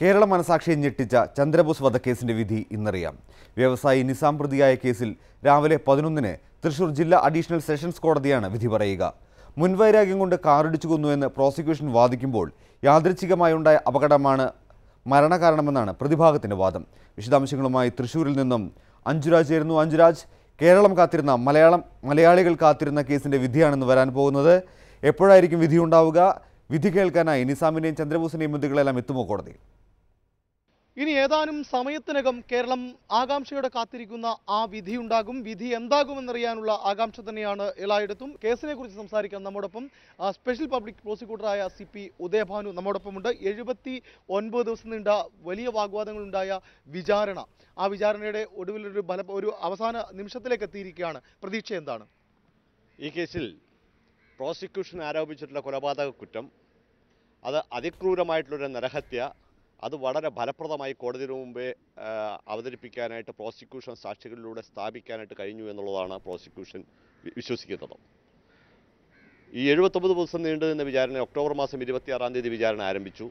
കേരള മനസാക്ഷിയെ ഞെട്ടിച്ച ചന്ദ്രബോസ് വധക്കേസിന്റെ വിധി ഇന്നറിയാം. വ്യവസായി നിസാം പ്രതിയായ കേസിൽ രാവിലെ 11-ന് തൃശൂർ ജില്ലാ അഡീഷണൽ സെഷൻസ് കോടതിയാണ് വിധി പറയുക. മുൻവൈരാഗ്യം കൊണ്ട് കാറിടിച്ചു കൊന്നുവെന്ന് പ്രോസിക്യൂഷൻ വാദിക്കുമ്പോൾ യാദൃച്ഛികമായുണ്ടായ അപകടമാണ് മരണകാരണമെന്നാണ് പ്രതിഭാഗത്തിന്റെ വാദം. വിശദാംശങ്ങളുമായി തൃശൂരിൽ നിന്നും അഞ്ജുരാജ് ചേരുന്നു. അഞ്ജുരാജ്, കേരളം കാത്തിരുന്ന മലയാളികൾ കാത്തിരുന്ന കേസിന്റെ വിധിയാണെന്ന് വരാൻ പോകുന്നത്. എപ്പോഴായിരിക്കും വിധി ഉണ്ടാവുക? വിധി കേൾക്കാനായി നിസാമിന്റെയും ചന്ദ്രബോസിന്റെയും ബന്ധുക്കളെല്ലാം എത്തുമോ കോടതിയിൽ? ഇനി ഏതാനും സമയത്തിനകം കേരളം ആകാംക്ഷയോടെ കാത്തിരിക്കുന്ന ആ വിധി ഉണ്ടാകും. വിധി എന്താകുമെന്നറിയാനുള്ള ആകാംക്ഷ തന്നെയാണ് എല്ലായിടത്തും. കേസിനെ കുറിച്ച് സംസാരിക്കാൻ നമ്മോടൊപ്പം സ്പെഷ്യൽ പബ്ലിക് പ്രോസിക്യൂട്ടറായ CP ഉദയഭാനു നമ്മോടൊപ്പമുണ്ട്. 79 ദിവസം നീണ്ട വലിയ വാഗ്വാദങ്ങളുണ്ടായ വിചാരണ, ആ വിചാരണയുടെ ഒടുവിൽ ഒരു അവസാന നിമിഷത്തിലേക്ക് എത്തിയിരിക്കുകയാണ്. പ്രതീക്ഷ എന്താണ്? ഈ കേസിൽ പ്രോസിക്യൂഷൻ ആരോപിച്ചിട്ടുള്ള കൊലപാതക കുറ്റം, അത് അതിക്രൂരമായിട്ടുള്ളൊരു നരഹത്യ, അത് വളരെ ഫലപ്രദമായി കോടതിയുടെ മുമ്പേ അവതരിപ്പിക്കാനായിട്ട് പ്രോസിക്യൂഷൻ സാക്ഷികളിലൂടെ സ്ഥാപിക്കാനായിട്ട് കഴിഞ്ഞു എന്നുള്ളതാണ് പ്രോസിക്യൂഷൻ വിശ്വസിക്കുന്നത്. ഈ 79 ദിവസം നീണ്ടു നിന്ന വിചാരണ ഒക്ടോബർ മാസം 26-ാം തീയതി വിചാരണ ആരംഭിച്ചു.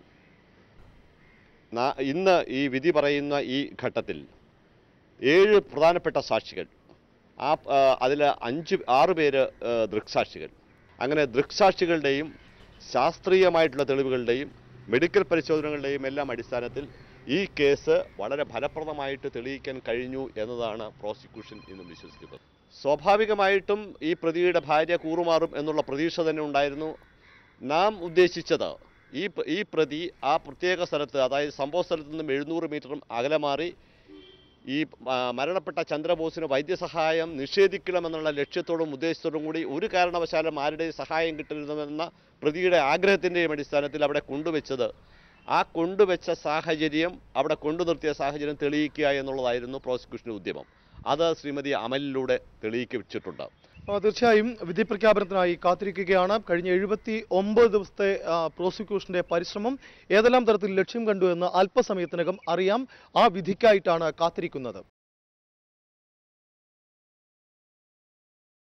ഇന്ന് ഈ വിധി പറയുന്ന ഈ ഘട്ടത്തിൽ 7 പ്രധാനപ്പെട്ട സാക്ഷികൾ, അതിൽ 6 പേര് ദൃക്സാക്ഷികൾ. അങ്ങനെ ദൃക്സാക്ഷികളുടെയും ശാസ്ത്രീയമായിട്ടുള്ള തെളിവുകളുടെയും മെഡിക്കൽ പരിശോധനകളുടെയും എല്ലാം അടിസ്ഥാനത്തിൽ ഈ കേസ് വളരെ ഫലപ്രദമായിട്ട് തെളിയിക്കാൻ കഴിഞ്ഞു എന്നതാണ് പ്രോസിക്യൂഷൻ ഇന്നും വിശ്വസിക്കുന്നത്. സ്വാഭാവികമായിട്ടും ഈ പ്രതിയുടെ ഭാര്യ കൂറുമാറും എന്നുള്ള പ്രതീക്ഷ തന്നെ ഉണ്ടായിരുന്നു. നാം ഉദ്ദേശിച്ചത് ഈ പ്രതി ആ പ്രത്യേക സ്ഥലത്ത്, അതായത് സംഭവ സ്ഥലത്ത് നിന്നും 700 മീറ്ററും അകലെ മാറി ഈ മരണപ്പെട്ട ചന്ദ്രബോസിന് വൈദ്യസഹായം നിഷേധിക്കണമെന്നുള്ള ലക്ഷ്യത്തോടും ഉദ്ദേശത്തോടും കൂടി ഒരു കാരണവശാലും ആരുടെയും സഹായം കിട്ടരുതെന്ന പ്രതിയുടെ ആഗ്രഹത്തിൻ്റെയും അടിസ്ഥാനത്തിൽ അവിടെ കൊണ്ടുവച്ചത്, ആ കൊണ്ടുവച്ച സാഹചര്യം, അവിടെ കൊണ്ടു നിർത്തിയ സാഹചര്യം തെളിയിക്കുക എന്നുള്ളതായിരുന്നു പ്രോസിക്യൂഷൻ്റെ ഉദ്യമം. അത് ശ്രീമതി അമലിലൂടെ തെളിയിച്ചിട്ടുണ്ട്. തീർച്ചയായും വിധി പ്രഖ്യാപനത്തിനായി കാത്തിരിക്കുകയാണ്. കഴിഞ്ഞ 79 ദിവസത്തെ പ്രോസിക്യൂഷന്റെ പരിശ്രമം ഏതെല്ലാം തരത്തിൽ ലക്ഷ്യം കണ്ടു എന്ന് അല്പസമയത്തിനകം അറിയാം. ആ വിധിക്കായിട്ടാണ് കാത്തിരിക്കുന്നത്.